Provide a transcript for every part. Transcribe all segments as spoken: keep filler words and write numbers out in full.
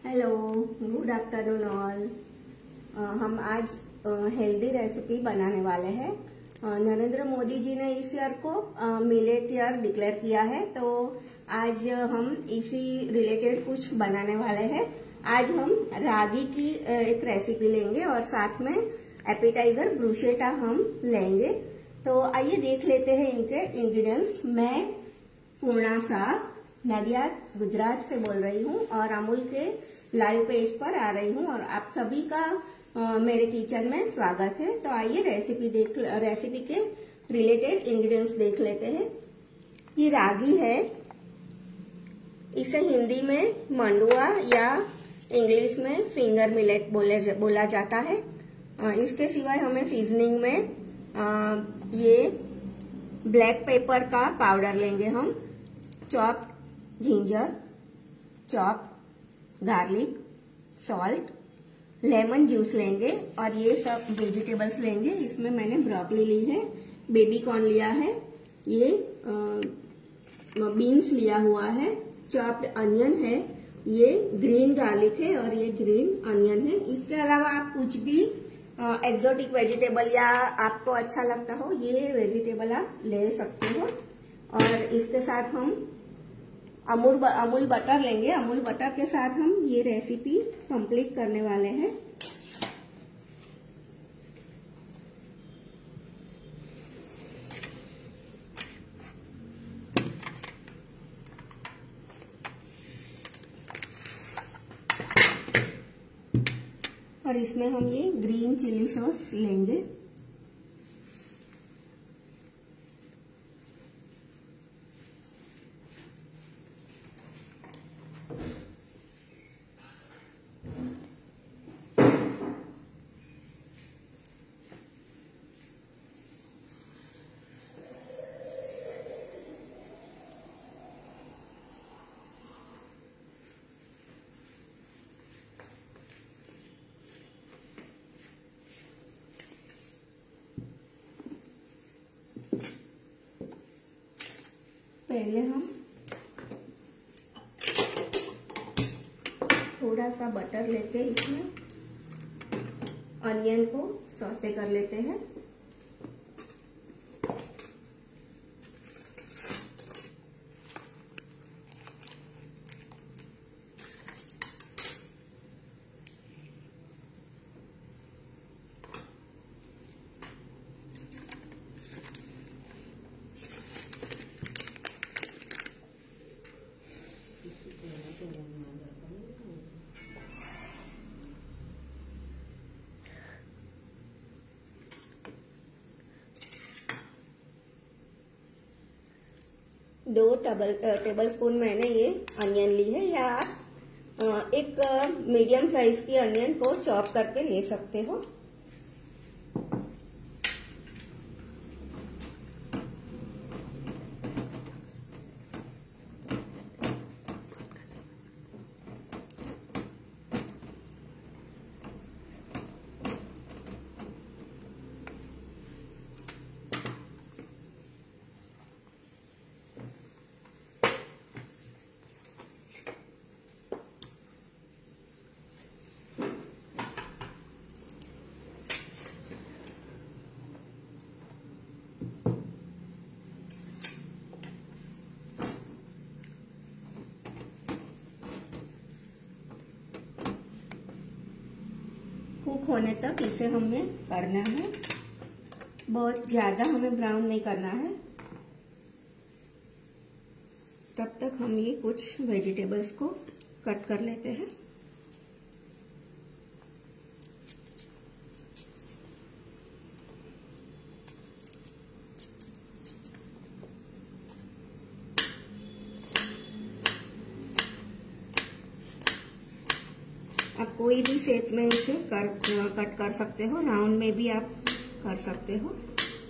Hello, good afternoon all. हम आज healthy recipe बनाने वाले हैं। uh, नरेंद्र मोदी जी ने इस ईयर को मिलेट ईयर डिक्लेयर किया है, तो आज हम इसी रिलेटेड कुछ बनाने वाले हैं। आज हम रागी की uh, एक रेसिपी लेंगे और साथ में एपिटाइजर ब्रूशेटा हम लेंगे। तो आइए देख लेते हैं इनके इंग्रेडिएंट्स। मैं पूर्णा शाह नडियाद गुजरात से बोल रही हूँ और अमूल के लाइव पेज पर आ रही हूँ और आप सभी का आ, मेरे किचन में स्वागत है। तो आइए रेसिपी देख रेसिपी के रिलेटेड इंग्रेडिएंट्स देख लेते हैं। ये रागी है, इसे हिंदी में मंडुआ या इंग्लिश में फिंगर मिलेट बोले बोला जाता है। आ, इसके सिवाय हमें सीजनिंग में आ, ये ब्लैक पेपर का पाउडर लेंगे हम, chop ginger, chop garlic, salt, lemon juice लेंगे और ये सब वेजिटेबल्स लेंगे। इसमें मैंने ब्रोकली ली है, बेबी कॉर्न लिया है, ये बीन्स लिया हुआ है, चॉप्ड अनियन है, ये ग्रीन गार्लिक है और ये ग्रीन अनियन है। इसके अलावा आप कुछ भी एक्सोटिक वेजिटेबल या आपको अच्छा लगता हो ये वेजिटेबल आप ले सकते हो। और इसके साथ हम अमूल अमूल बटर लेंगे। अमूल बटर के साथ हम ये रेसिपी कंप्लीट करने वाले हैं। और इसमें हम ये ग्रीन चिली सॉस लेंगे। पहले हम थोड़ा सा बटर लेके इसमें अनियन को सौते कर लेते हैं। दो टेबल टेबल स्पून मैंने ये अनियन ली है, या आप एक मीडियम साइज की अनियन को चॉप करके ले सकते हो। कुक होने तक इसे हमें करना है, बहुत ज्यादा हमें ब्राउन नहीं करना है। तब तक हम ये कुछ वेजिटेबल्स को कट कर लेते हैं। आप कोई भी शेप में इसे कर, कट कर सकते हो, राउंड में भी आप कर सकते हो।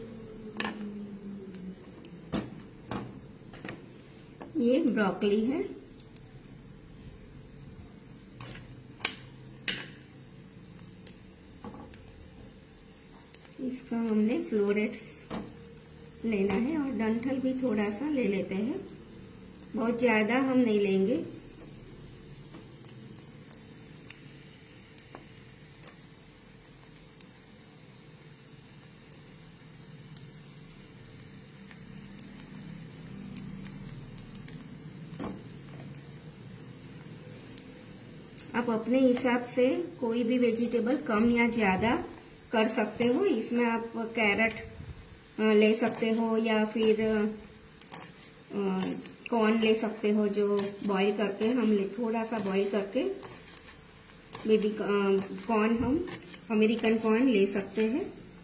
ये ब्रोकली है, इसका हमने फ्लोरेट्स लेना है और डंठल भी थोड़ा सा ले लेते हैं, बहुत ज्यादा हम नहीं लेंगे। आप अपने हिसाब से कोई भी वेजिटेबल कम या ज्यादा कर सकते हो। इसमें आप कैरेट ले सकते हो या फिर कॉर्न ले सकते हो, जो बॉईल करके हम ले थोड़ा सा बॉईल करके बेबी कॉर्न हम अमेरिकन कॉर्न ले सकते हैं।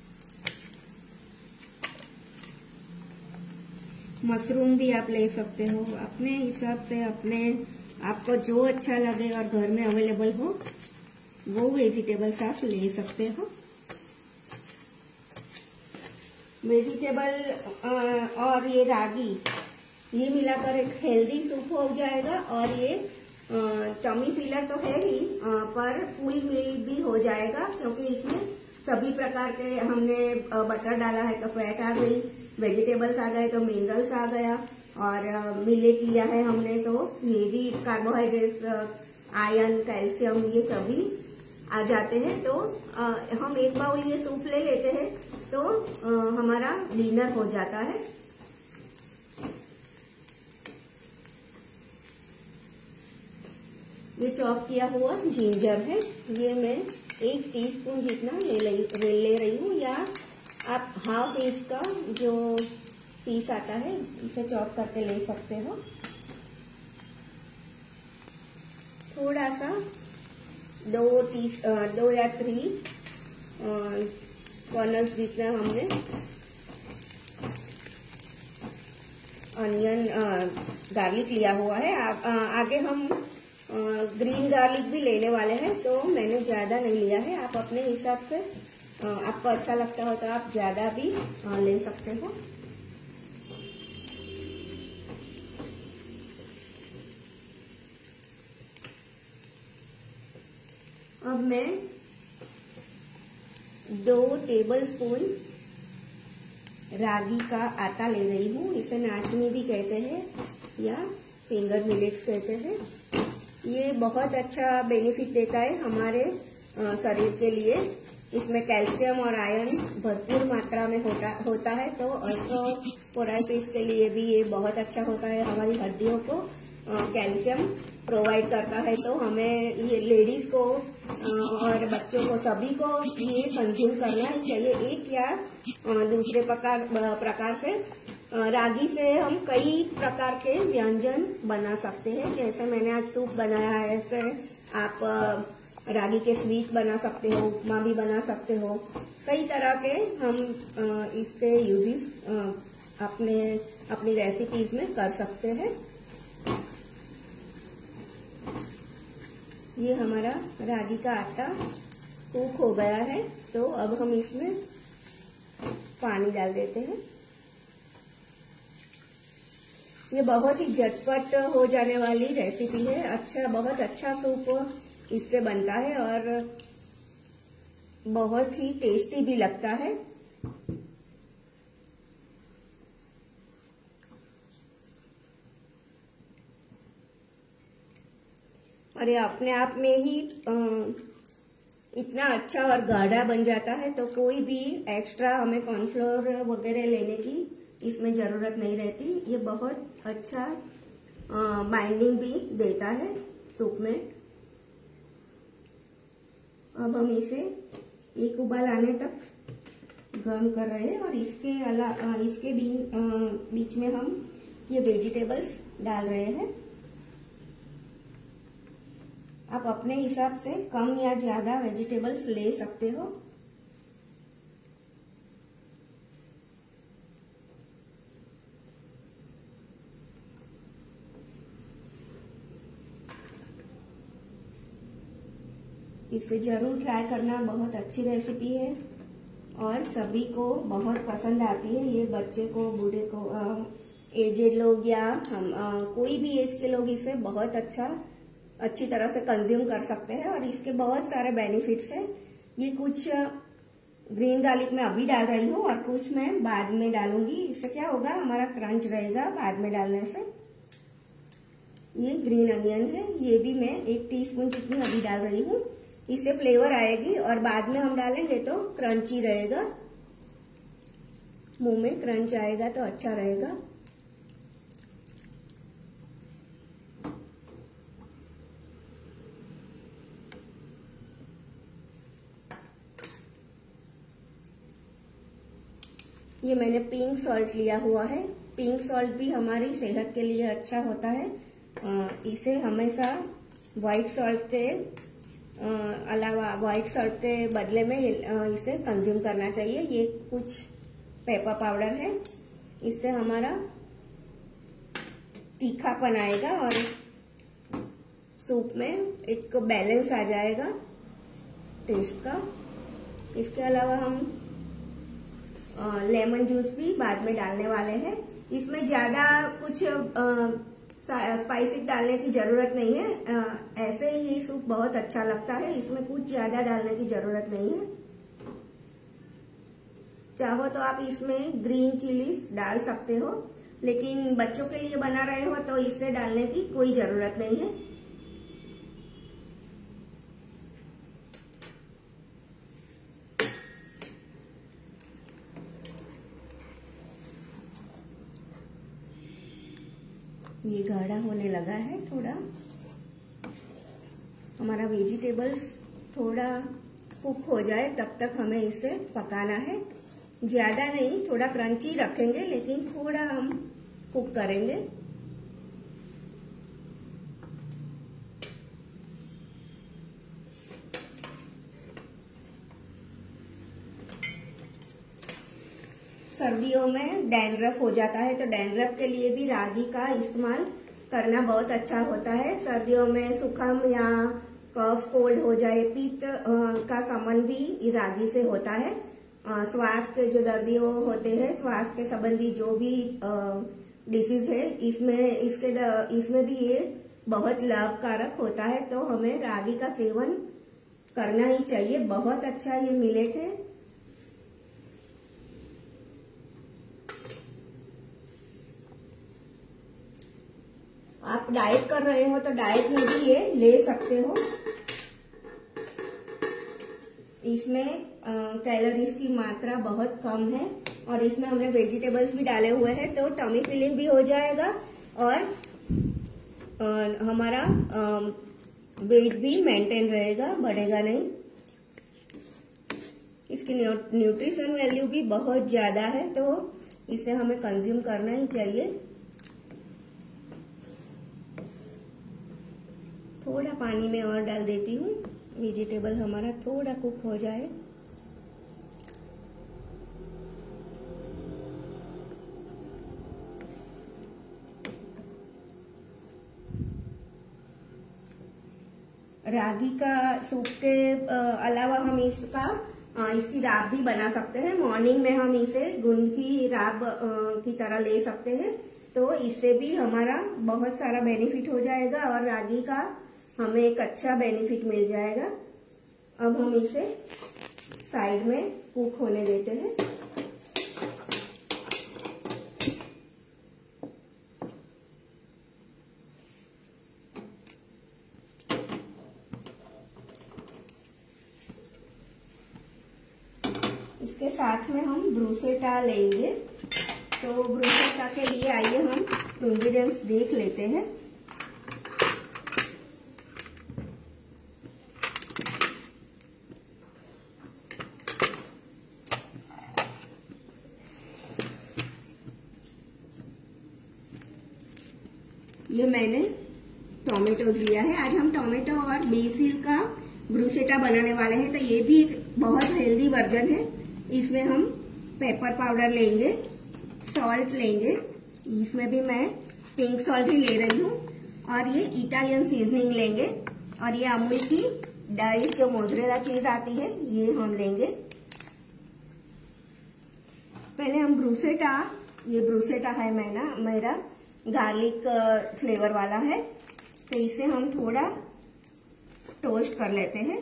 मशरूम भी आप ले सकते हो अपने हिसाब से, अपने आपको जो अच्छा लगे और घर में अवेलेबल हो वो वेजिटेबल्स आप ले सकते हो। वेजिटेबल और ये रागी ये मिलाकर एक हेल्दी सूप हो जाएगा और ये टमी फिलर तो है ही पर फुल मील भी हो जाएगा, क्योंकि इसमें सभी प्रकार के हमने बटर डाला है तो फैट आ गई, वेजिटेबल्स आ गए तो मिनरल्स आ गया, और मिलेट लिया है हमने तो ये भी कार्बोहाइड्रेट्स, आयरन, कैल्शियम ये सभी आ जाते हैं। तो आ, हम एक बाउल ये सूप ले लेते हैं तो आ, हमारा डिनर हो जाता है। ये चॉप किया हुआ जिंजर है, ये मैं एक टीस्पून जितना ले ले, ले रही हूँ, या आप हाफ इंच का जो पीस आता है इसे चॉप करके ले सकते हो। थोड़ा सा दो टी दो या थ्री कॉर्नर्स जितना हमने अनियन गार्लिक लिया हुआ है। आ, आ, आगे हम आ, ग्रीन गार्लिक भी लेने वाले हैं, तो मैंने ज्यादा नहीं लिया है। आप अपने हिसाब से आ, आपको अच्छा लगता हो तो आप ज्यादा भी आ, ले सकते हो। अब मैं दो टेबलस्पून रागी का आटा ले रही हूँ। इसे नाचनी भी कहते हैं या फिंगर मिलेट्स कहते हैं। ये बहुत अच्छा बेनिफिट देता है हमारे शरीर के लिए। इसमें कैल्शियम और आयरन भरपूर मात्रा में होता होता है, तो ऑस्टियोपोरोसिस के लिए भी ये बहुत अच्छा होता है। हमारी हड्डियों को कैल्शियम प्रोवाइड करता है, तो हमें ये लेडीज को और बच्चों को सभी को ये कंज्यूम करना ही चाहिए। एक या दूसरे प्रकार प्रकार से रागी से हम कई प्रकार के व्यंजन बना सकते हैं। जैसे मैंने आज सूप बनाया है, ऐसे आप रागी के स्वीट बना सकते हो, उपमा भी बना सकते हो। कई तरह के हम इसके यूजेस अपने अपनी रेसिपीज में कर सकते हैं। ये हमारा रागी का आटा कुक हो गया है, तो अब हम इसमें पानी डाल देते हैं। ये बहुत ही झटपट हो जाने वाली रेसिपी है। अच्छा, बहुत अच्छा सूप इससे बनता है और बहुत ही टेस्टी भी लगता है। और ये अपने आप में ही इतना अच्छा और गाढ़ा बन जाता है, तो कोई भी एक्स्ट्रा हमें कॉर्नफ्लोर वगैरह लेने की इसमें जरूरत नहीं रहती। ये बहुत अच्छा बाइंडिंग भी देता है सूप में। अब हम इसे एक उबाल आने तक गर्म कर रहे हैं, और इसके अलावा इसके बीच में हम ये वेजिटेबल्स डाल रहे हैं। आप अपने हिसाब से कम या ज्यादा वेजिटेबल्स ले सकते हो। इसे जरूर ट्राई करना, बहुत अच्छी रेसिपी है और सभी को बहुत पसंद आती है। ये बच्चे को, बूढ़े को, एजेड लोग या हम आ, कोई भी एज के लोग इसे बहुत अच्छा अच्छी तरह से कंज्यूम कर सकते हैं, और इसके बहुत सारे बेनिफिट्स हैं। ये कुछ ग्रीन गार्लिक मैं अभी डाल रही हूँ और कुछ मैं बाद में डालूंगी। इससे क्या होगा, हमारा क्रंच रहेगा बाद में डालने से। ये ग्रीन अनियन है, ये भी मैं एक टीस्पून जितनी अभी डाल रही हूँ। इससे फ्लेवर आएगी और बाद में हम डालेंगे तो क्रंची रहेगा, मुंह में क्रंच आएगा तो अच्छा रहेगा। ये मैंने पिंक सॉल्ट लिया हुआ है। पिंक सॉल्ट भी हमारी सेहत के लिए अच्छा होता है। इसे हमेशा व्हाइट सॉल्ट के अलावा व्हाइट सॉल्ट के बदले में इसे कंज्यूम करना चाहिए। ये कुछ पेपर पाउडर है, इससे हमारा तीखापन आएगा और सूप में एक बैलेंस आ जाएगा टेस्ट का। इसके अलावा हम लेमन जूस भी बाद में डालने वाले हैं। इसमें ज्यादा कुछ स्पाइसी डालने की जरूरत नहीं है, आ, ऐसे ही सूप बहुत अच्छा लगता है, इसमें कुछ ज्यादा डालने की जरूरत नहीं है। चाहो तो आप इसमें ग्रीन चिलीज डाल सकते हो, लेकिन बच्चों के लिए बना रहे हो तो इससे डालने की कोई जरूरत नहीं है। ये गाढ़ा होने लगा है थोड़ा। हमारा वेजिटेबल्स थोड़ा कुक हो जाए तब तक हमें इसे पकाना है। ज्यादा नहीं, थोड़ा क्रंची रखेंगे लेकिन थोड़ा हम कुक करेंगे। सर्दियों में डैंड्रफ हो जाता है, तो डैंड्रफ के लिए भी रागी का इस्तेमाल करना बहुत अच्छा होता है। सर्दियों में सुखम या कफ कोल्ड हो जाए, पित्त का संबंध भी रागी से होता है। श्वास के जो दर्दियों होते हैं, श्वास के संबंधी जो भी डिसीज है, इसमें इसके इसमें भी ये बहुत लाभकारक होता है। तो हमें रागी का सेवन करना ही चाहिए। बहुत अच्छा ये मिलेट है। आप डाइट कर रहे हो तो डाइट में भी ये ले सकते हो। इसमें कैलोरीज की मात्रा बहुत कम है और इसमें हमने वेजिटेबल्स भी डाले हुए हैं, तो टमी फिलिंग भी हो जाएगा और आ, हमारा वेट भी मेंटेन रहेगा, बढ़ेगा नहीं। इसकी न्यूट्रिशन वैल्यू भी बहुत ज्यादा है, तो इसे हमें कंज्यूम करना ही चाहिए। थोड़ा पानी में और डाल देती हूँ, वेजिटेबल हमारा थोड़ा कुक हो जाए। रागी का सूप के अलावा हम इसका इसकी राब भी बना सकते हैं। मॉर्निंग में हम इसे गुंद की राब की तरह ले सकते हैं, तो इससे भी हमारा बहुत सारा बेनिफिट हो जाएगा और रागी का हमें एक अच्छा बेनिफिट मिल जाएगा। अब हम इसे साइड में कुक होने देते हैं। इसके साथ में हम ब्रूसेटा लेंगे। तो ब्रूसेटा के लिए आइए हम इंग्रेडिएंट्स देख लेते हैं। ये मैंने टोमेटोज लिया है। आज हम टोमेटो और बेसिल का ब्रूसेटा बनाने वाले हैं, तो ये भी एक बहुत हेल्दी वर्जन है। इसमें हम पेपर पाउडर लेंगे, सॉल्ट लेंगे, इसमें भी मैं पिंक सॉल्ट ही ले रही हूँ, और ये इटालियन सीजनिंग लेंगे, और ये अमूल की डाइस जो मोज़रेला चीज आती है ये हम लेंगे। पहले हम ब्रूसेटा, ये ब्रूसेटा है मैंने मेरा गार्लिक फ्लेवर वाला है, तो इसे हम थोड़ा टोस्ट कर लेते हैं।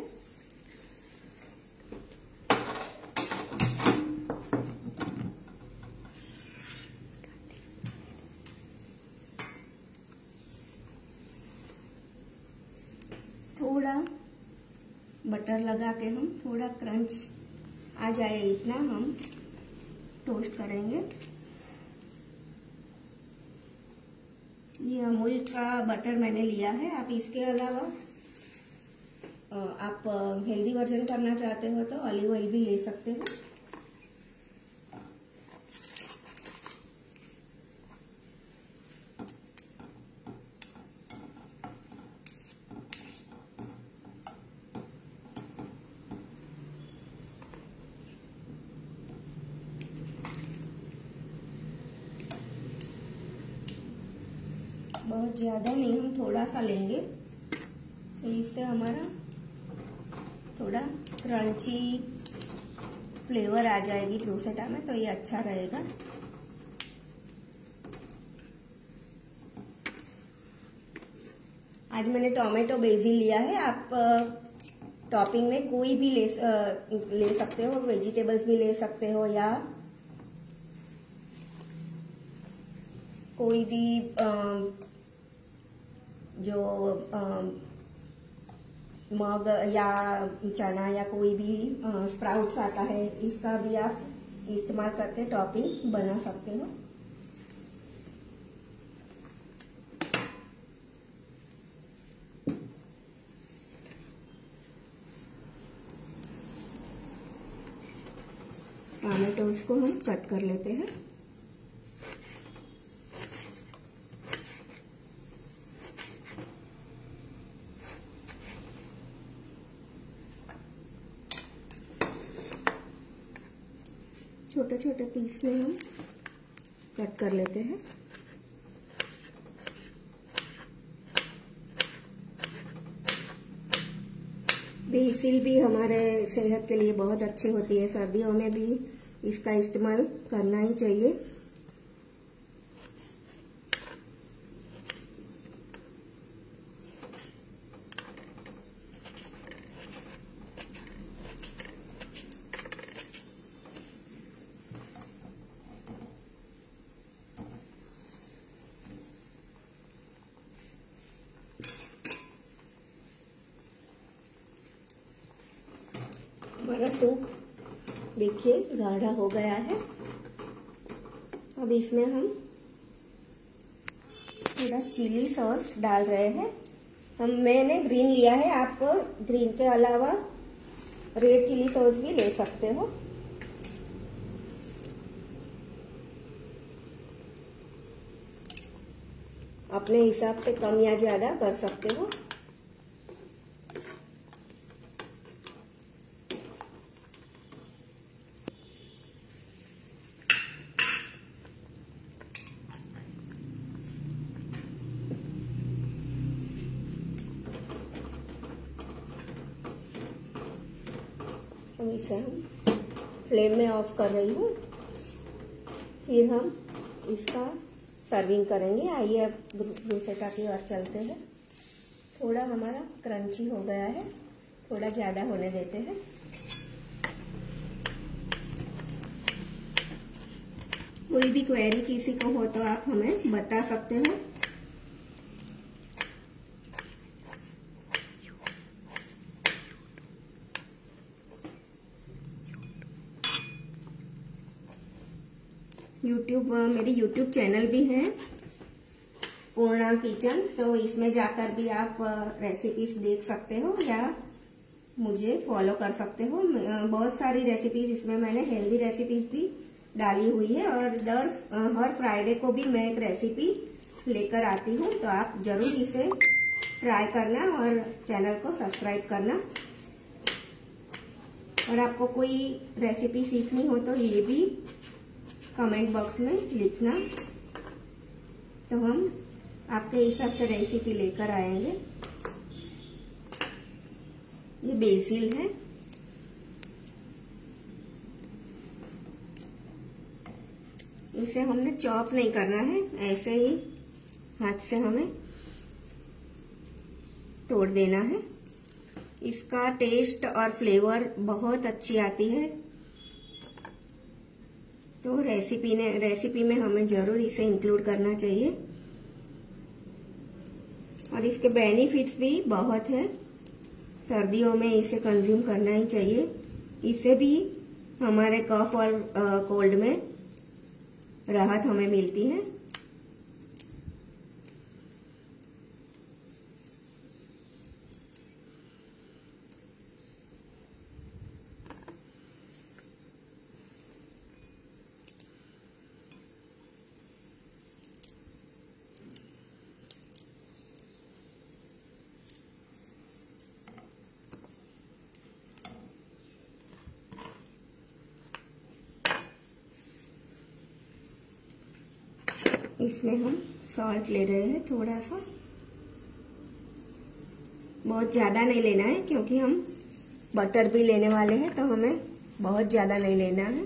थोड़ा बटर लगा के हम थोड़ा क्रंच आ जाए इतना हम टोस्ट करेंगे। ये अमूल का बटर मैंने लिया है। आप इसके अलावा आप हेल्दी वर्जन करना चाहते हो तो ऑलिव ऑयल भी ले सकते हो। बहुत ज़्यादा नहीं, हम थोड़ा सा लेंगे तो इससे हमारा थोड़ा क्रंची फ्लेवर आ जाएगी ब्रूसेटा में, तो ये अच्छा रहेगा। आज मैंने टोमेटो बेसिल लिया है। आप टॉपिंग में कोई भी ले ले सकते हो, वेजिटेबल्स भी ले सकते हो या कोई भी आ, जो आ, मग या चना या कोई भी स्प्राउट्स आता है, इसका भी आप इस्तेमाल करके टॉपिंग बना सकते हो। टमाटोस को हम कट कर लेते हैं। छोटे छोटे पीस में हम कट कर लेते हैं। बेसिल भी हमारे सेहत के लिए बहुत अच्छी होती है, सर्दियों में भी इसका इस्तेमाल करना ही चाहिए। हमारा सूप देखिए गाढ़ा हो गया है। अब इसमें हम थोड़ा चिली सॉस डाल रहे हैं। हम मैंने ग्रीन लिया है, आप ग्रीन के अलावा रेड चिली सॉस भी ले सकते हो। अपने हिसाब से कम या ज्यादा कर सकते हो। अब इसे हम फ्लेम में ऑफ कर रही हूँ, फिर हम इसका सर्विंग करेंगे। आइए अब ब्रूसेटा की ओर चलते हैं। थोड़ा हमारा क्रंची हो गया है, थोड़ा ज़्यादा होने देते हैं। कोई भी क्वेरी किसी को हो तो आप हमें बता सकते हो। यूट्यूब मेरी यूट्यूब चैनल भी है पूर्णा किचन, तो इसमें जाकर भी आप रेसिपीज देख सकते हो या मुझे फॉलो कर सकते हो। बहुत सारी रेसिपीज इसमें मैंने हेल्दी रेसिपीज भी डाली हुई है और दर हर फ्राइडे को भी मैं एक रेसिपी लेकर आती हूँ, तो आप जरूर इसे ट्राई करना और चैनल को सब्सक्राइब करना। और आपको कोई रेसिपी सीखनी हो तो ये भी कमेंट बॉक्स में लिखना, तो हम आपके हिसाब से रेसिपी लेकर आएंगे। ये बेसिल है, इसे हमने चॉप नहीं करना है, ऐसे ही हाथ से हमें तोड़ देना है। इसका टेस्ट और फ्लेवर बहुत अच्छी आती है, तो रेसिपी ने रेसिपी में हमें जरूर इसे इंक्लूड करना चाहिए। और इसके बेनिफिट्स भी बहुत है, सर्दियों में इसे कंज्यूम करना ही चाहिए। इससे भी हमारे कफ और कोल्ड में राहत हमें मिलती है। इसमें हम सॉल्ट ले रहे हैं थोड़ा सा, बहुत ज़्यादा नहीं लेना है क्योंकि हम बटर भी लेने वाले हैं, तो हमें बहुत ज़्यादा नहीं लेना है।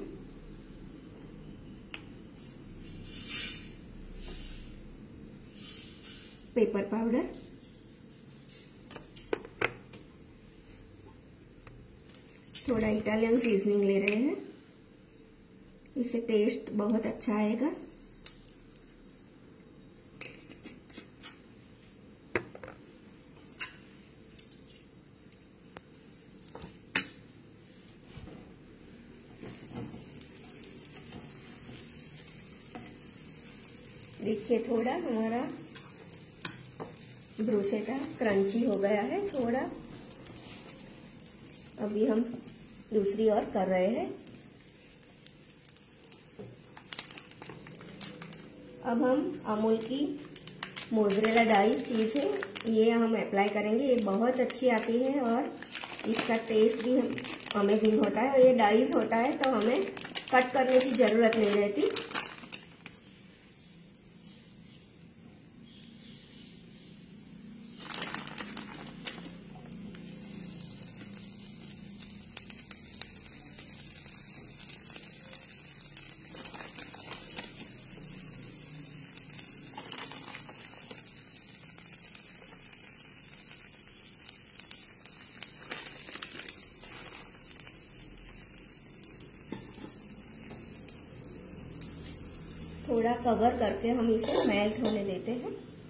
पेपर पाउडर, थोड़ा इटालियन सीजनिंग ले रहे हैं, इससे टेस्ट बहुत अच्छा आएगा। देखिए थोड़ा हमारा ब्रूसेटा क्रंची हो गया है थोड़ा। अभी हम दूसरी ओर कर रहे हैं। अब हम अमूल की मोज़रेला डाइस चीज़ है, ये हम अप्लाई करेंगे। ये बहुत अच्छी आती है और इसका टेस्ट भी अमेजिंग होता है। ये डाइस होता है तो हमें कट करने की ज़रूरत नहीं रहती। थोड़ा कवर करके हम इसे मेल्ट होने देते हैं।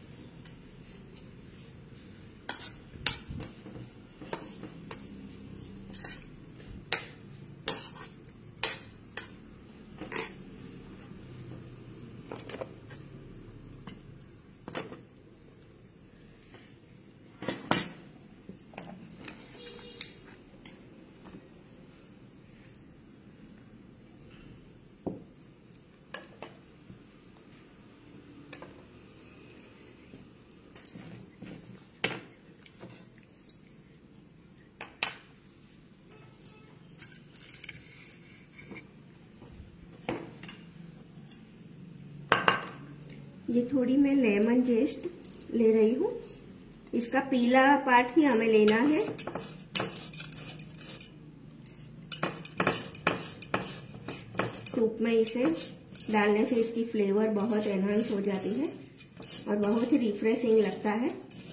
ये थोड़ी मैं लेमन जेस्ट ले रही हूँ, इसका पीला पार्ट ही हमें लेना है। सूप में इसे डालने से इसकी फ्लेवर बहुत एनहांस हो जाती है और बहुत ही रिफ्रेशिंग लगता है।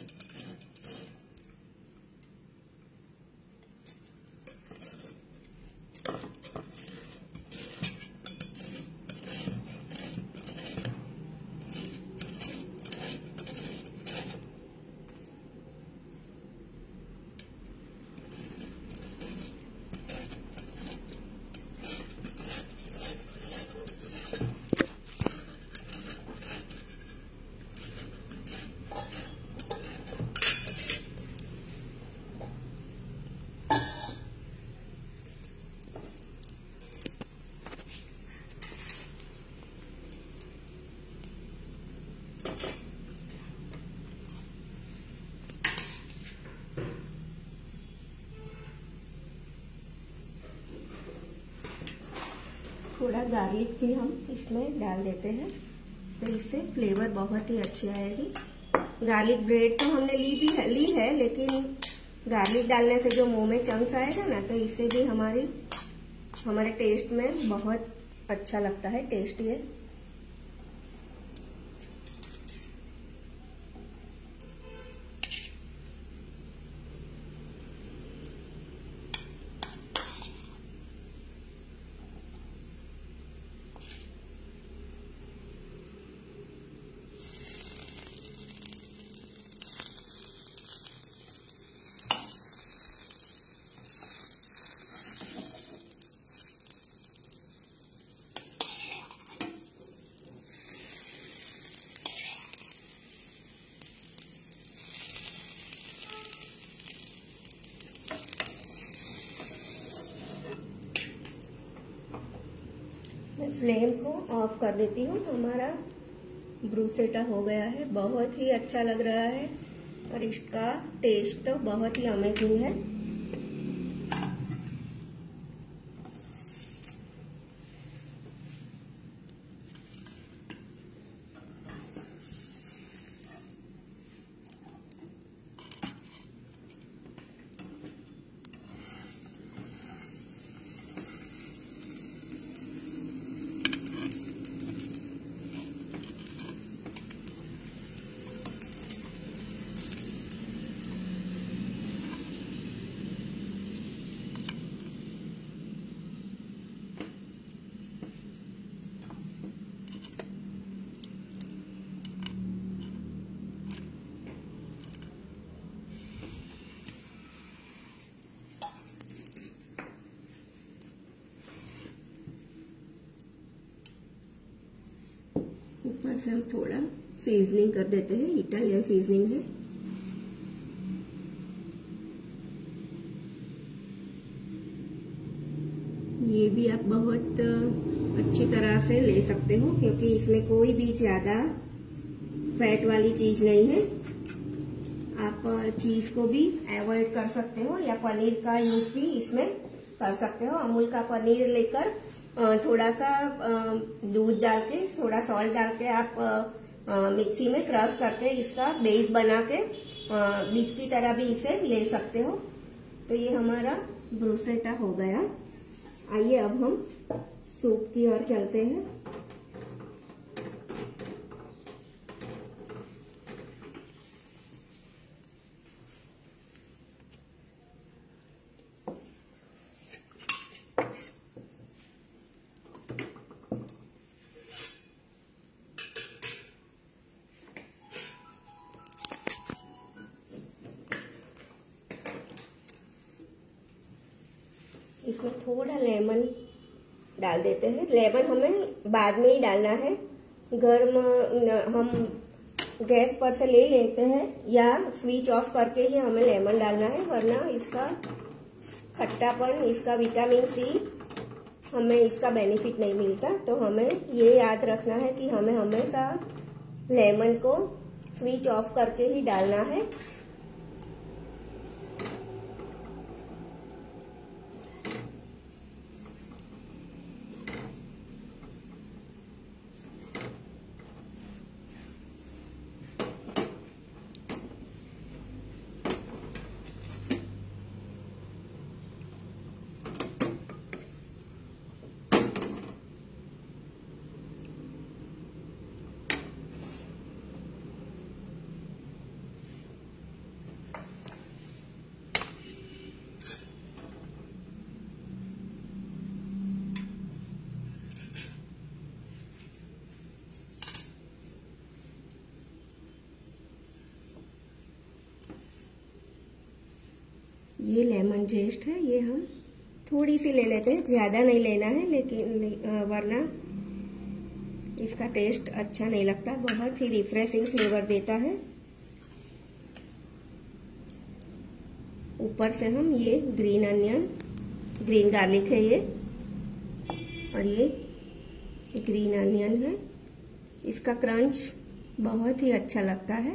थोड़ा गार्लिक भी हम इसमें डाल देते हैं तो इससे फ्लेवर बहुत ही अच्छी आएगी। गार्लिक ब्रेड तो हमने ली भी है, ली है लेकिन गार्लिक डालने से जो मुंह में चंक्स आएगा ना, तो इससे भी हमारी हमारे टेस्ट में बहुत अच्छा लगता है टेस्ट ये। फ्लेम को ऑफ कर देती हूँ। हमारा ब्रूसेटा हो गया है, बहुत ही अच्छा लग रहा है और इसका टेस्ट तो बहुत ही अमेजिंग है। से हम थोड़ा सीजनिंग कर देते हैं, इटालियन सीजनिंग है। ये भी आप बहुत अच्छी तरह से ले सकते हो क्योंकि इसमें कोई भी ज्यादा फैट वाली चीज नहीं है। आप चीज को भी अवॉइड कर सकते हो या पनीर का यूज भी इसमें कर सकते हो। अमूल का पनीर लेकर थोड़ा सा दूध डाल के, थोड़ा सॉल्ट डाल के आप मिक्सी में क्रश करके इसका बेस बना के बीज की तरह भी इसे ले सकते हो। तो ये हमारा ब्रूसेटा हो गया। आइए अब हम सूप की ओर चलते हैं। इसमें थोड़ा लेमन डाल देते हैं। लेमन हमें बाद में ही डालना है। गर्म हम गैस पर से ले लेते हैं या स्विच ऑफ करके ही हमें लेमन डालना है, वरना इसका खट्टापन, इसका विटामिन सी, हमें इसका बेनिफिट नहीं मिलता। तो हमें ये याद रखना है कि हमें हमेशा लेमन को स्विच ऑफ करके ही डालना है। ये लेमन जेस्ट है, ये हम थोड़ी सी ले लेते हैं, ज्यादा नहीं लेना है, लेकिन वरना इसका टेस्ट अच्छा नहीं लगता। बहुत ही रिफ्रेशिंग फ्लेवर देता है। ऊपर से हम ये ग्रीन अनियन, ग्रीन गार्लिक है ये, और ये ग्रीन अनियन है, इसका क्रंच बहुत ही अच्छा लगता है।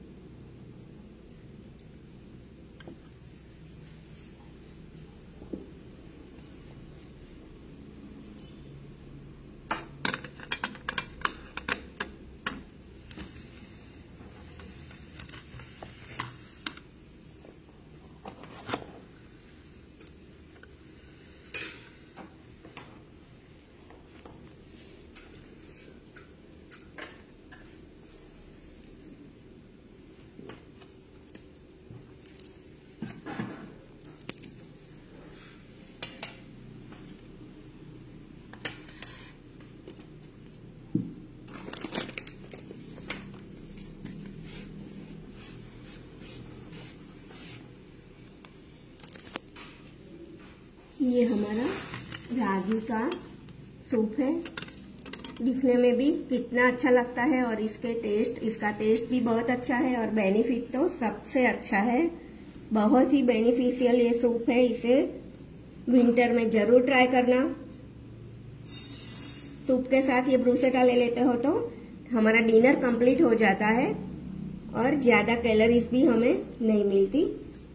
ये हमारा रागी का सूप है। दिखने में भी कितना अच्छा लगता है और इसके टेस्ट इसका टेस्ट भी बहुत अच्छा है और बेनिफिट तो सबसे अच्छा है। बहुत ही बेनिफिशियल ये सूप है, इसे विंटर में जरूर ट्राई करना। सूप के साथ ये ब्रूसेटा ले लेते हो तो हमारा डिनर कंप्लीट हो जाता है और ज्यादा कैलोरीज भी हमें नहीं मिलती।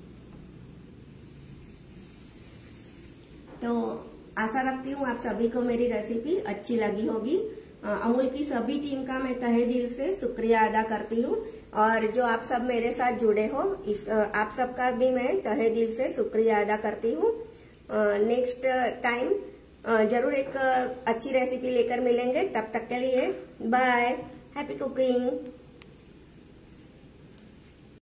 तो आशा रखती हूँ आप सभी को मेरी रेसिपी अच्छी लगी होगी। अमूल की सभी टीम का मैं तहे दिल से शुक्रिया अदा करती हूँ और जो आप सब मेरे साथ जुड़े हो इस आप सबका भी मैं तहे दिल से शुक्रिया अदा करती हूँ। नेक्स्ट टाइम जरूर एक अच्छी रेसिपी लेकर मिलेंगे। तब तक के लिए बाय, हैप्पी कुकिंग।